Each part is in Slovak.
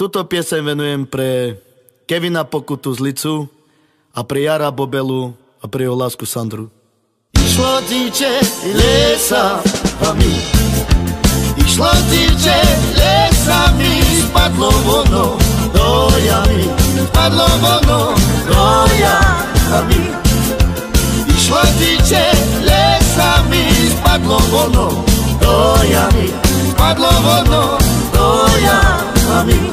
Tuto pieseň venujem pre Kevina Pokutu z Licu a pre Jara Bobelu a pre jeho lásku Sandru. Išlo dívče lesami, išlo dívče lesami, spadlo vono do jamy, spadlo vono do jamy. Išlo dívče lesami, spadlo vono do jamy, spadlo vono do jamy.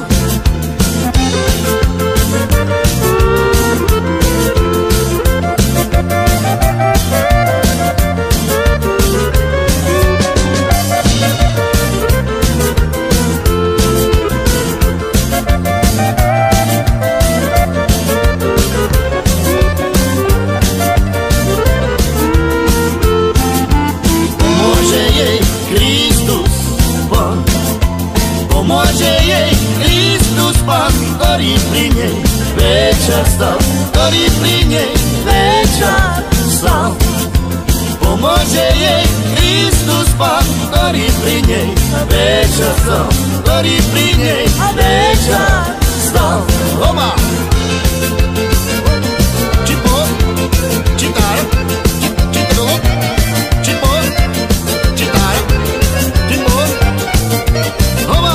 Pomôže jej Kristus Pán, ktorý pri nej večer stal, ktorý pri nej večer stal. Pomôže jej Kristus Pán, ktorý pri nej večer stal, ktorý pri nej večer stal. Roma! Čipo, čitar, čitro, čipo, čitar, čipo, Roma!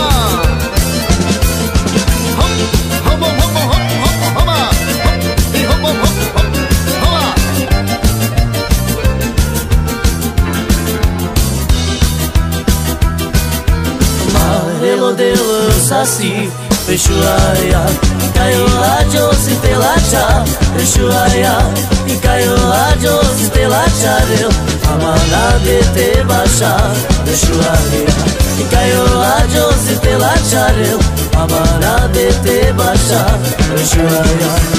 Sasi, Peshuaya, Kayo Ajo Sitelacha, Peshuaya, Kayo Ajo Sitelacha, Amana de Tebasha, Peshuaya, Kayo Ajo Sitelacha, Amana de Tebasha, Peshuaya.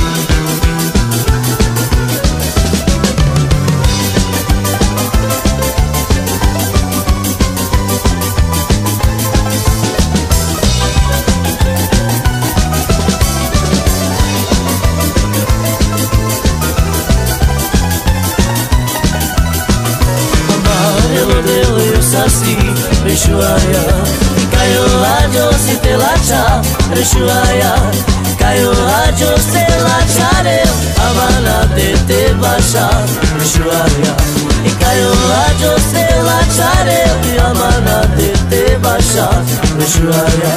Peshuaya, Kayo Ajo Sitelacha, Peshuaya, Kayo Ajo Sitelacha, Amana de Tebasha, Peshuaya, Kayo Ajo Sitelacha, Amana de Tebasha, Peshuaya.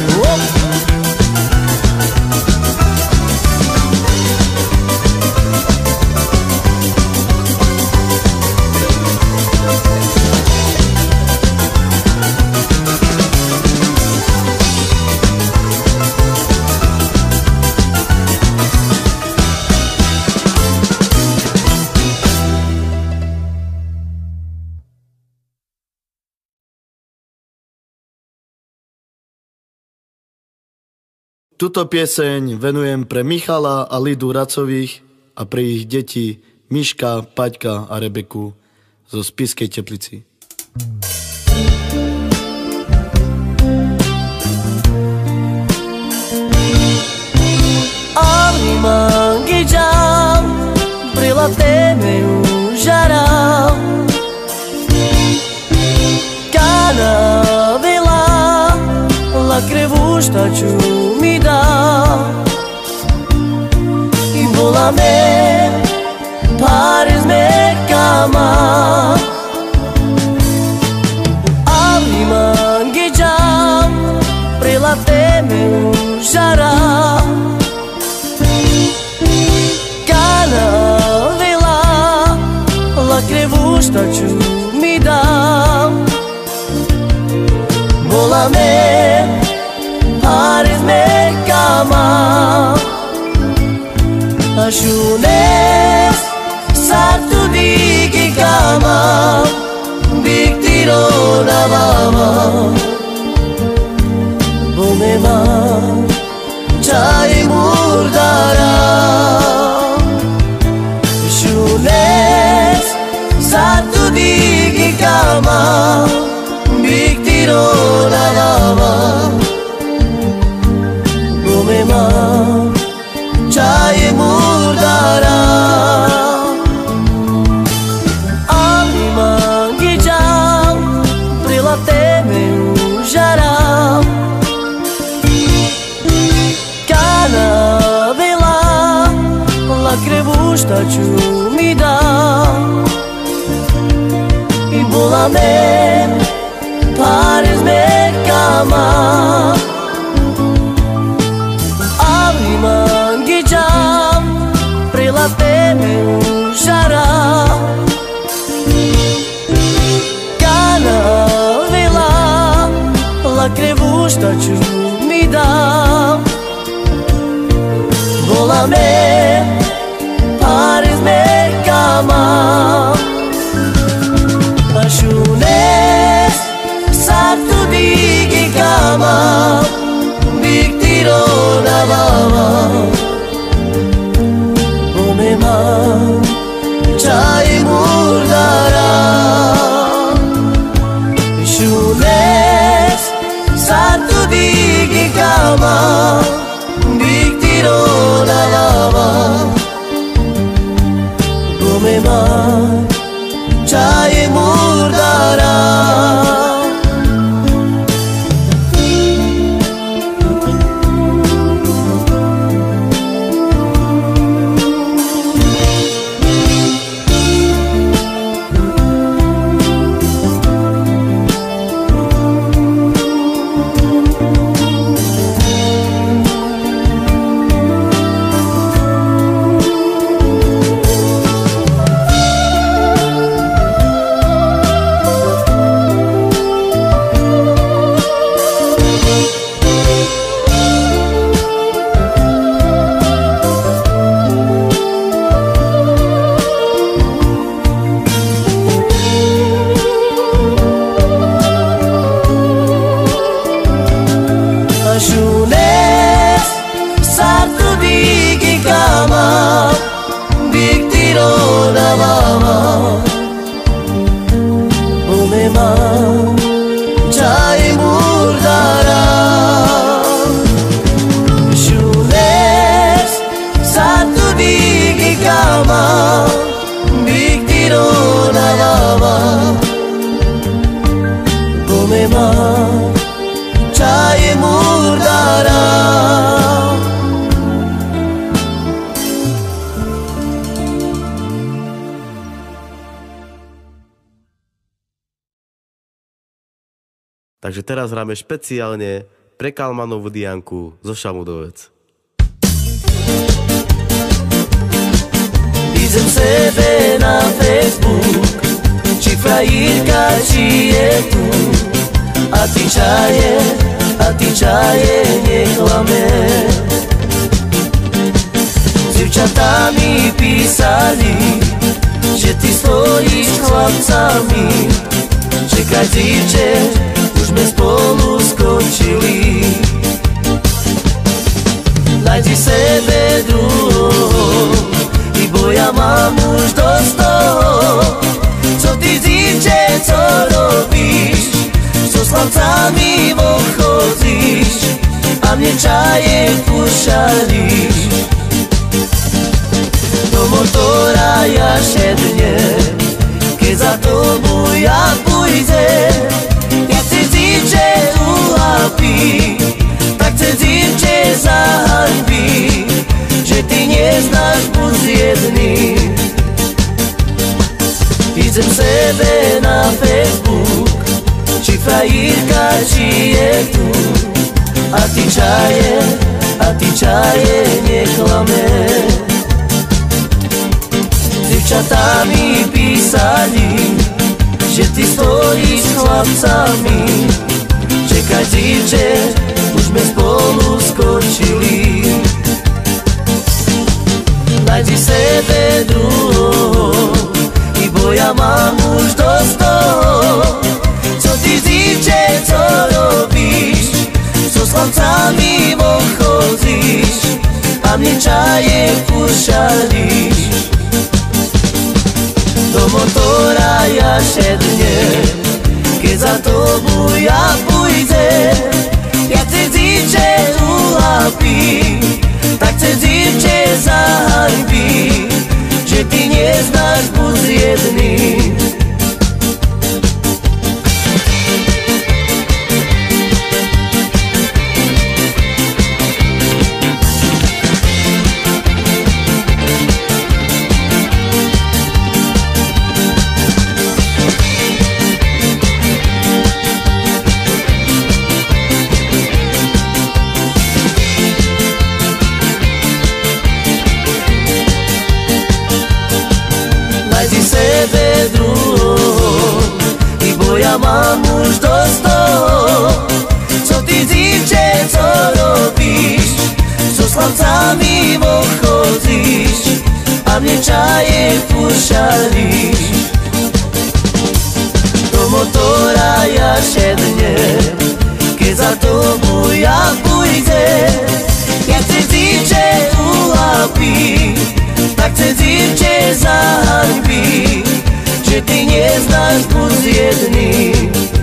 Tuto pieseň venujem pre Michala a Lidu Racových a pre ich deti Miška, Paťka a Rebeku zo Spišskej Teplici. Mangi jam, brilate meu jaral, Kana vela, la crevusta mi dá, e volame, pares me cama. Ali mangi jam, brilate meu jaral, crevusta mi dá, volame, pares me cama, ajunes, sartu digi cama, biktiro na mama, bomema, chai murdara, ajunes, satu digi kama, biktiro na lama, bomema, chai murdara, ali mangi jam, prilate meu jaram, šta ću mi dam. I bola me pare s mekama, ali mangiđam prela tebe u žara. Kana vela la krevu šta ću mi dam. Bola me pare s mekama, Ashunes sartu digi kama biktiro na baba. Omema chai murdara. Ashunes sartu digi kama biktiro na baba. Omema chai murdara. Ashunes sartu digi kama biktiro na baba. Omema chai murdara. Ashunes sartu digi kama biktiro na baba. Omema chai murdara. Takže teraz hráme špeciálne pre Kalmanovú Dianku zo Šamudovec. Píšem sebe na Facebook, či frajerka, či je tu. A ty čaje neklame. Dziewczata mi pisali, že ty stojíš s chlapcami. Čekaj dziewczę, už sme spolu skočili. Najdi sebe druhou, ibo ja mám už dosť toho. Co ty dziewczę, co robíš? So slavcami chodíš a mne čaje púšalíš. Do motora ja šednem, keď za tobou ja pôjdem. Ja chce dziewczę ułapi, tak chce dziewczę zahanbi, že ty neznáš plus jedný. Píšem sebe na Facebook, či frajerka, či je tu. A ty čaje neklame. Dziewczata mi písali, že ty stojíš s chlapcami. Čekaj dziewczę, už sme spolu skočili. Najdi sebe druhou, ibo ja mám už dosť toho. Co ty dziewczę, co robíš? So slavcami chodíš a mne čaje púšalíš. Do motora ja šednem, keď za tobou ja pôjdem. Ja chce dziewczę ułapi, tak chce dziewczę zahanbi, že ty neznáš plus jedný. diče, co robíš, so slavcami chodíš a mne čaje púšalíš. Do motora ja šednem, keď za tobou ja pôjdem. Keď te diče ulapí, tak te diče zahanbí, že ty neznáš plus jedný.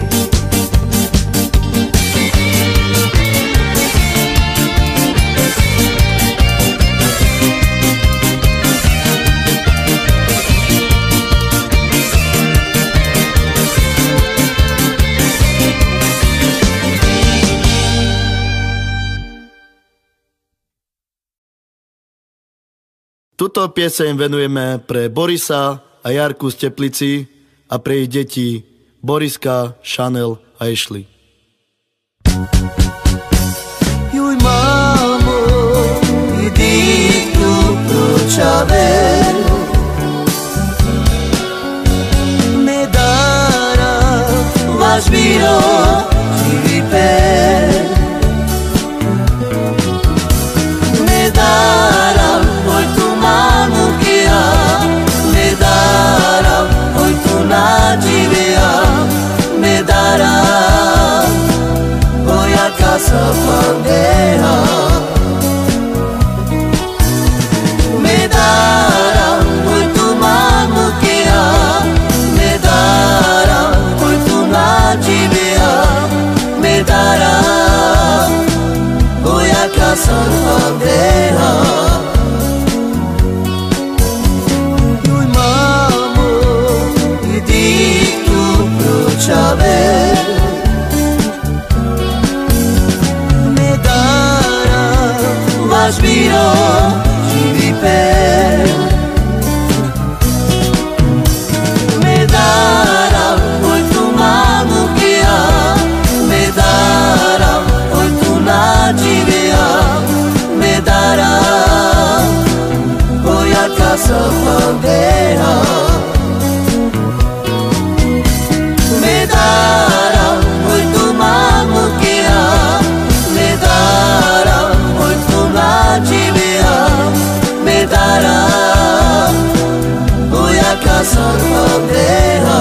Tuto pieseň venujeme pre Borisa a Jarku z Teplici a pre ich deti Boriska, Chanel a Ashley. Juj mamo, idi tu pročave, me dara vaš biro živi per, me dara hoy tu manu que me dara hoy tu najivea, me dara voy a casa bandeja, me dará hoy tu mano que me dará hoy tu najivea, me dará voy a casa bandeja. Uy mamo, idi tu pročave, vaš biro živi per, me dará hoy tu manu que me dará hoy tu najivea, me dará voy a casa bandeja, me dará hoy tu manu que me dará hoy tu najivea, me dará voy a casa bandeja.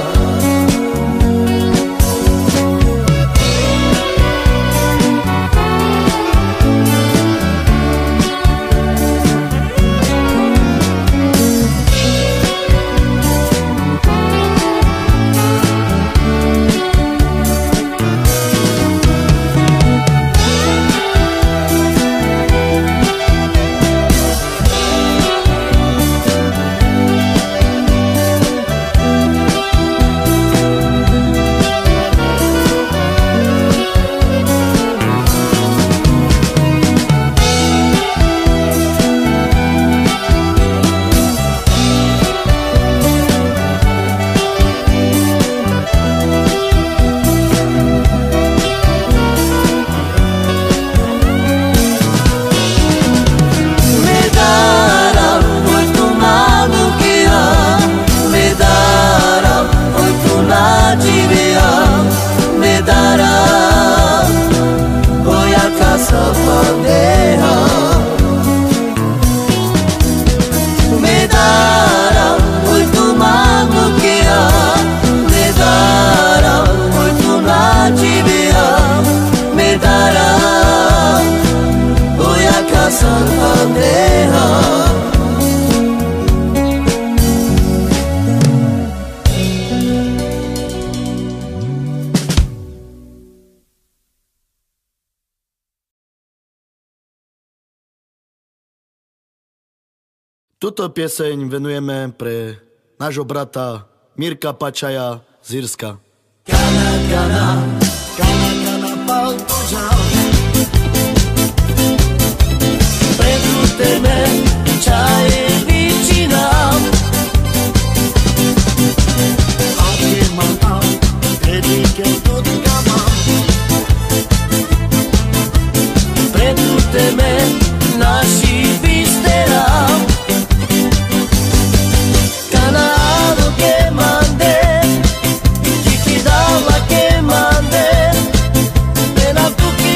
Tuto pieseň venujeme pre nášho brata Mirka Pačaja z Írska. Kana, kana, kana, kana, pal požal. Predrúteme čaje vyčínam. Ake mám, kredíke tutka mám. Predrúteme naši vysterám. Canado que mandé, Chiquidala que mandé, Ven a tu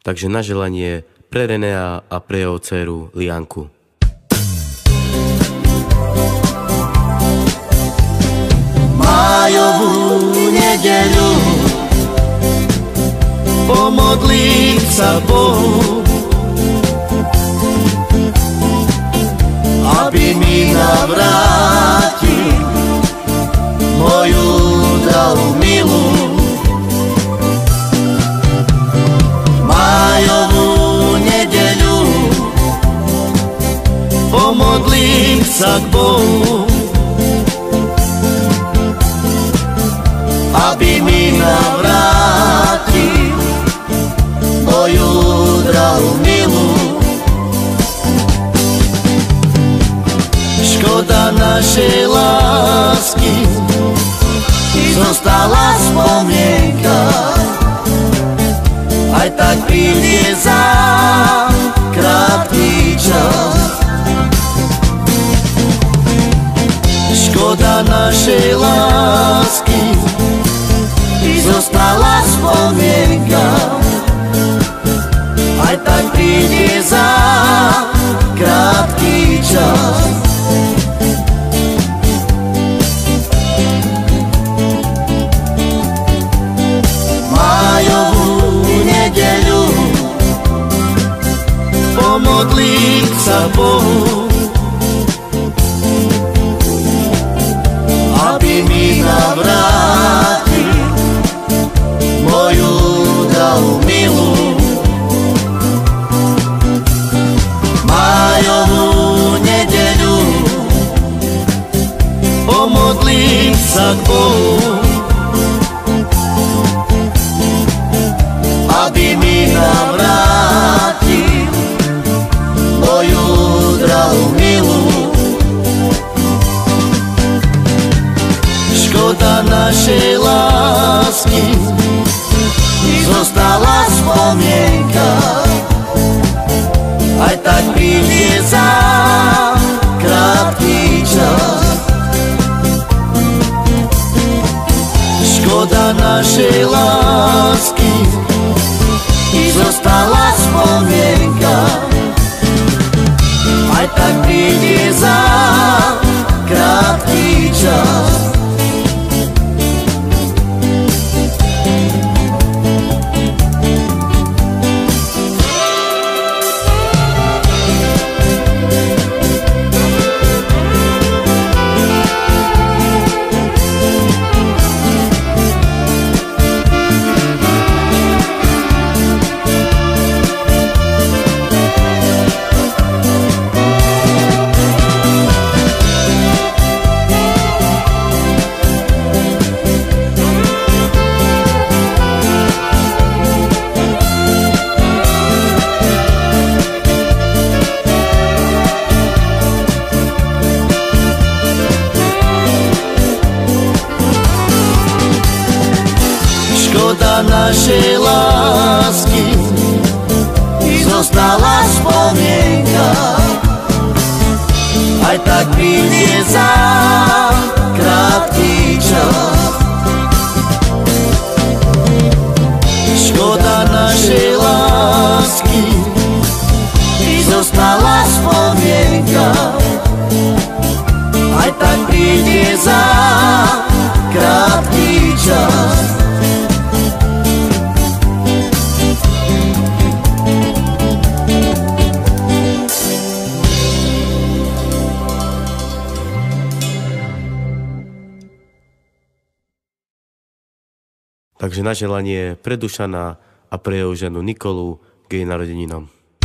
Takže na želanie pre Renea a pre jeho dceru Lianku. Májovú nedeľu pomodlím sa Bohu, aby mi navrátil moju drahú milú. Májovú nedeľu pomodlím sa k Bohu, aby mi navrátil moju drahú milú. Škoda našej lásky, zostala spomienka, aj tak príde za krátky čas. Škoda našej lásky, zostala spomienka, aj tak príde za krátky čas. Májovú nedeľu pomodlím sa Bohu, aby mi navrátil moju drahú milú. Májovú nedeľu pomodlím sa k Bohu, aby mi navrátil moju drahú milú. Škoda našej lásky, zostala spomienka, aj tak príde za krátky čas. Škoda našej lásky, zostala spomienka, aj tak príde za krátky čas. Škoda našej lásky, zostala spomienka, aj tak príde za krátky čas. Škoda našej lásky, zostala spomienka, aj tak príde za krátky čas. Takže na želanie pre Dušana a pre jeho ženu Nikolu k jej narodeninám.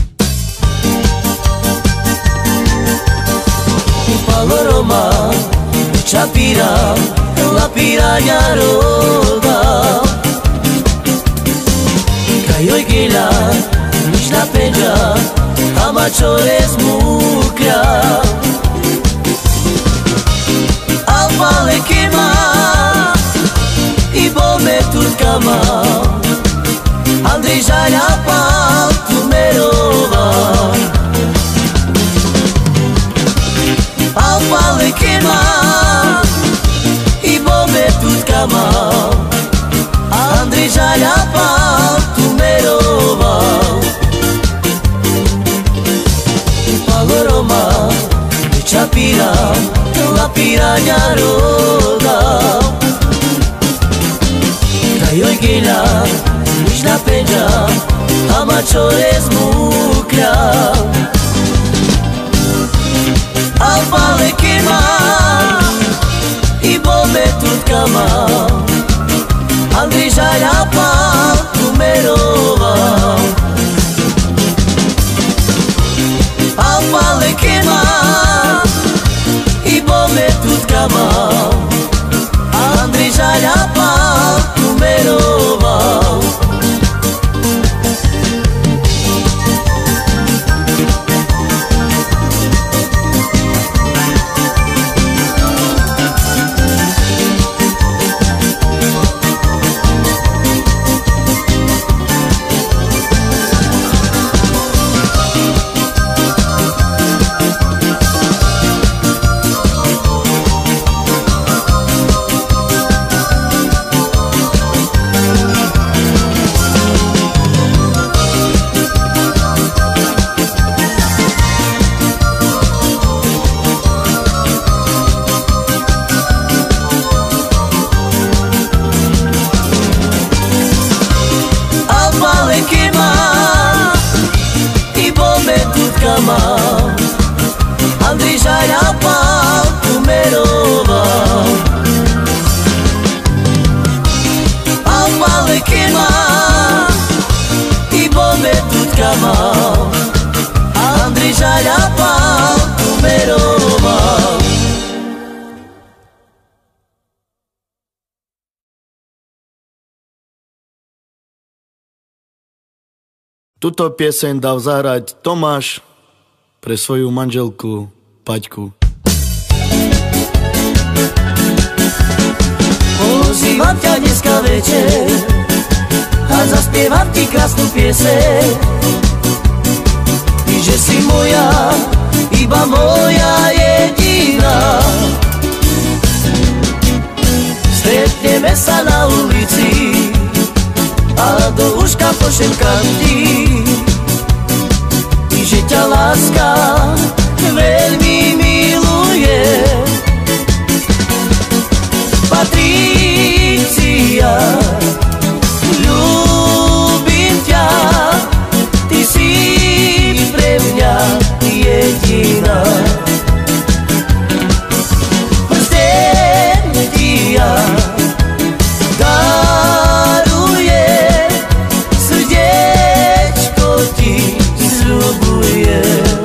Paloroma, Chapira, la piraña roda. Cayó y quila, nici la peja, amachores mucra. Alpale quema, i bome turkama. Andrei Jalea pal Tumerova. Alpale quema, i bome turkama. Andrei Jalea pal Tumerova. ma čo je zmúkľa. Alpale kema i bome tutkama, Andrej Žaľapa umeroval. Alpale kema i bome tutkama, Andrej Žaľapa umeroval. Andrej Žaľapa umeroval. Alpale kema i bome tutkama, Andrej Žaľapa umeroval. Tuto pieseň dal zahrať Tomáš pre svoju manželku Paťku. Pozývam ťa dneska večer a zaspievam ti krásnu pieseň. Ty, že si moja, iba moja jediná. Stretneme sa na ulici a do uška pošepkám ti, že ťa láska veľmi miluje. Patricia, ľúbim ťa, ty si pre mňa jediná. Prsten ti ja darujem, srdiečko ti sľubujem.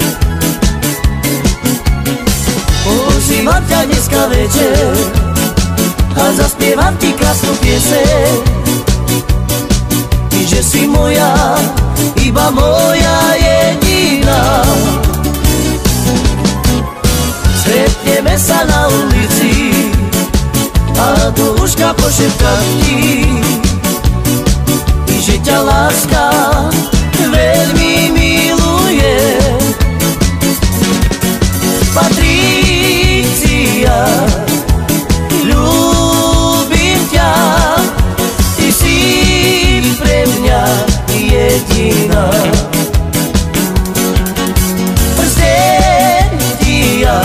Pozývam ťa dneska večer a zaspievam ti krásnu pieseň. Ty, že si moja, iba moja jediná. Stretneme sa na ulici a do uška pošepkám ti, že ťa láska veľmi miluje. Patricia, ľúbim ťa, ty si pre mňa jediná. Prsten ti ja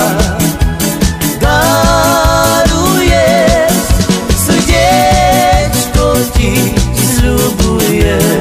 darujem, srdiečko ti sľubujem.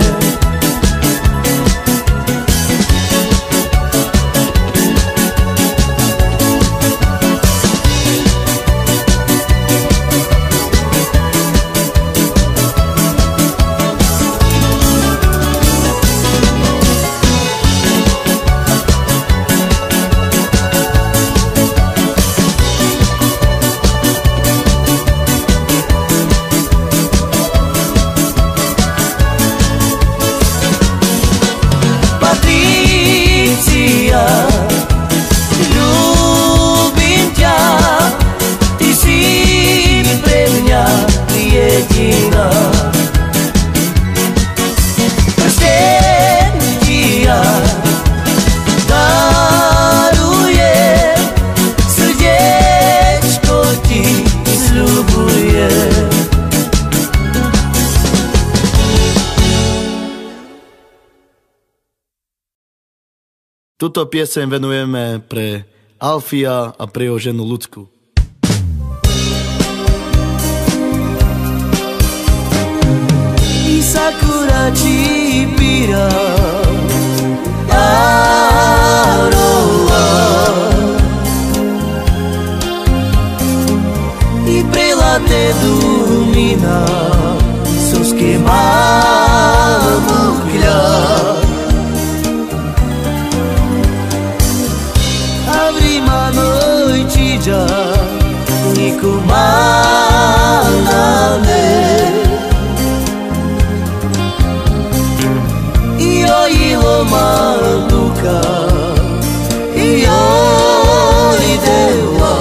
Tuto pieseň venujeme pre Alfia a pre jeho ženu Ľudsku. Sakura chipira te lumina sus quemados claros. Abri a noite já e comanda-me e oi lo manduka e oi dewa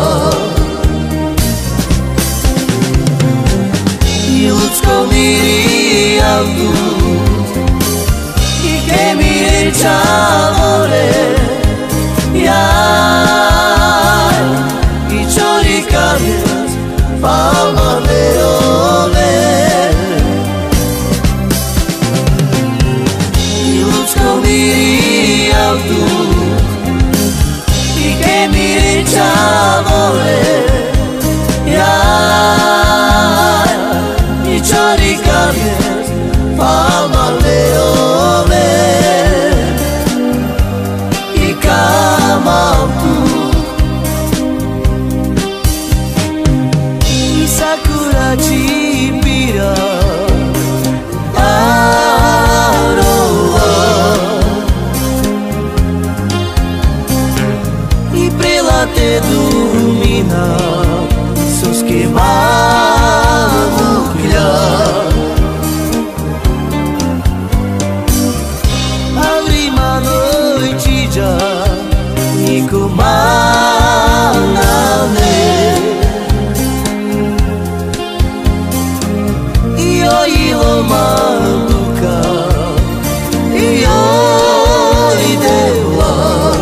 e ľudskou míri autu e che mi reciamore i ciori cambiano palma leone i ľudskou míri autu i che mi reciamore i ciori cambiano palma leone i kamautu i sakura chipira aroa i prela te lumina sus quemados claros. Abri a noite já e comanda-me e oi lo manduka e oi dewa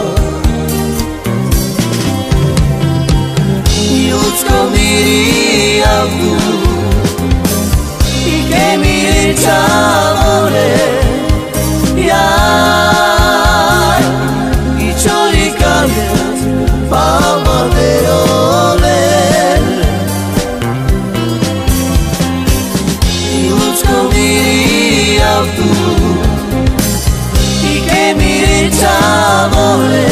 i ľudskou míri autu i che mi reciamore i ciori cambiano palma leone i ľudskou míri autu i che mi reciamore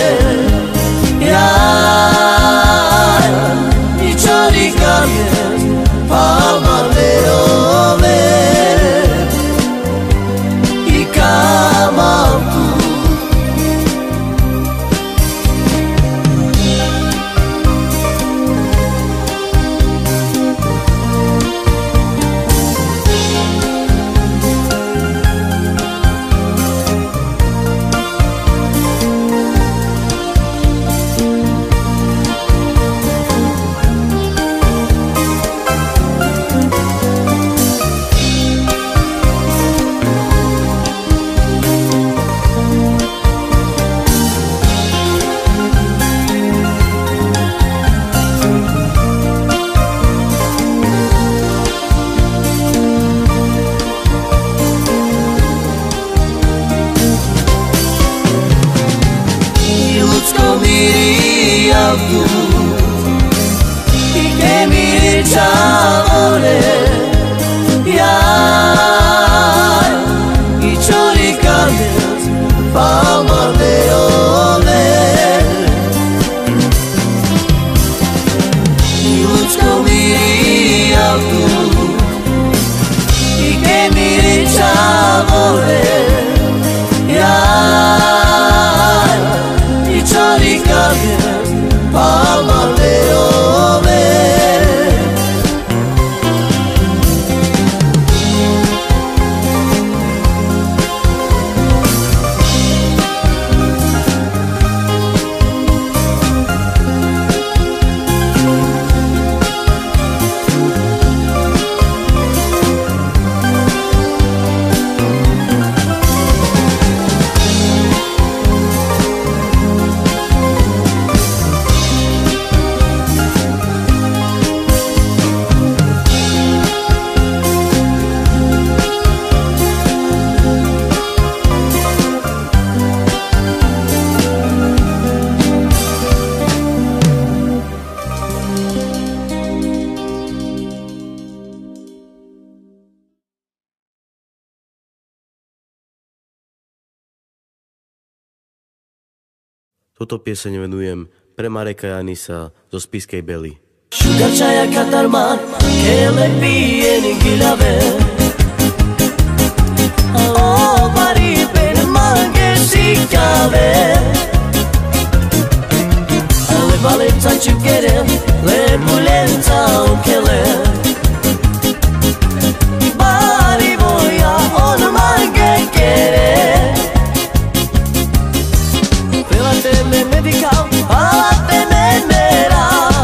i ciori cambiano palma leone i kamautu autu i che mi reciamore i ciori cambiano palma leone i ľudskou míri autu i che mi reciamore i ciori cambiano palma leone Toto pieseň venujem pre Mareka Janisa zo Spišskej Bely. Sugar čaja katarman, che le pien gilave oh pari per manche si cave le valenza ci chiede le bulenza o che le pari voia on manche chiede per la tele medical a tele mera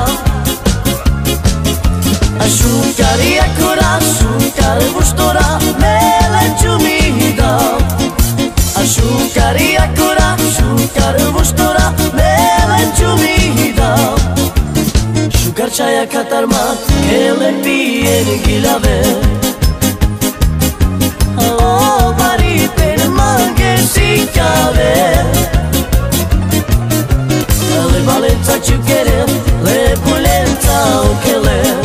Ashukari akura, ashukar bustora, mele chumida. Ashukari akura, ashukar bustora, mele chumida. Shukar chaya katarma, kele pien gilave. Oh, bari pen mange si cave. Le valenza chukere, le pulenza o kele.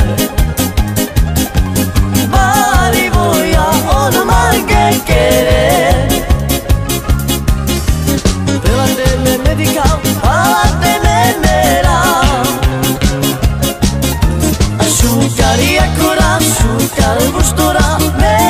Ashukari akura, ashukar bustora,